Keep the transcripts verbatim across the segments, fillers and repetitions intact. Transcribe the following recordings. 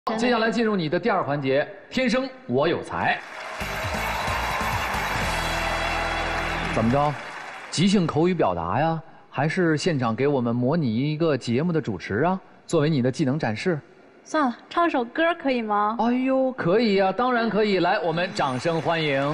接下来进入你的第二环节，天生我有才。怎么着？即兴口语表达呀，还是现场给我们模拟一个节目的主持啊？作为你的技能展示。 算了，唱首歌可以吗？ 哎呦，可以呀、啊，当然可以。来，我们掌声欢迎。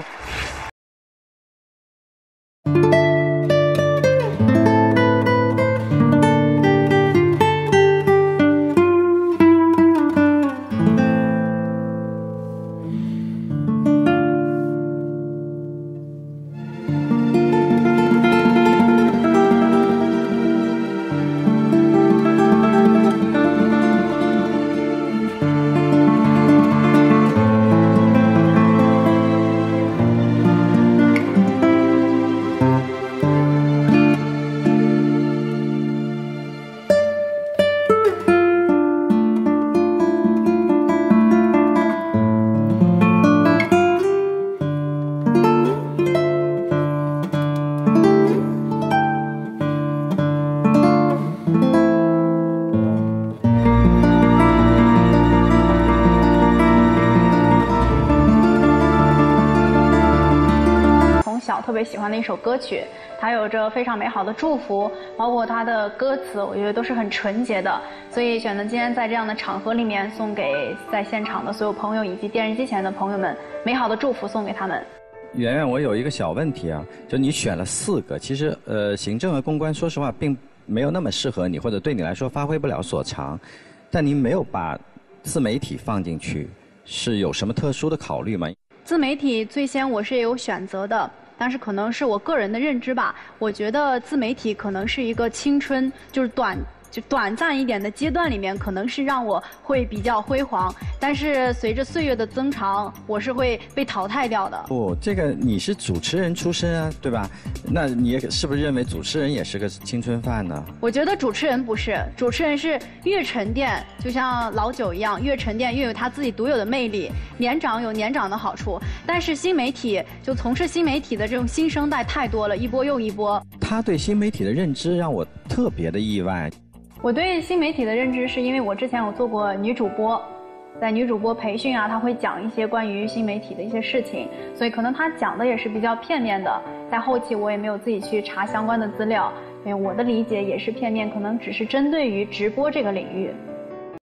特别喜欢的一首歌曲，它有着非常美好的祝福，包括它的歌词，我觉得都是很纯洁的，所以选择今天在这样的场合里面，送给在现场的所有朋友以及电视机前的朋友们，美好的祝福送给他们。 圆圆，我有一个小问题啊，就你选了四个，其实呃，行政和公关，说实话并没有那么适合你，或者对你来说发挥不了所长，但您没有把自媒体放进去，是有什么特殊的考虑吗？ 自媒体最先我是有选择的。但是可能是我个人的认知吧，我觉得自媒体可能是一个青春，就是短就短暂一点的阶段里面，可能是让我会比较辉煌。但是随着岁月的增长，我是会被淘汰掉的。 不，这个你是主持人出身啊，对吧？那你也是不是认为主持人也是个青春饭呢？ 我觉得主持人不是，主持人是越沉淀，就像老酒一样，越沉淀越有他自己独有的魅力。年长有年长的好处，但是新媒体就从事新媒体的这种新生代太多了，一波又一波。 他对新媒体的认知让我特别的意外。 我对新媒体的认知是因为我之前有做过女主播，在女主播培训啊，她会讲一些关于新媒体的一些事情，所以可能她讲的也是比较片面的。在后期我也没有自己去查相关的资料，因为我的理解也是片面，可能只是针对于直播这个领域。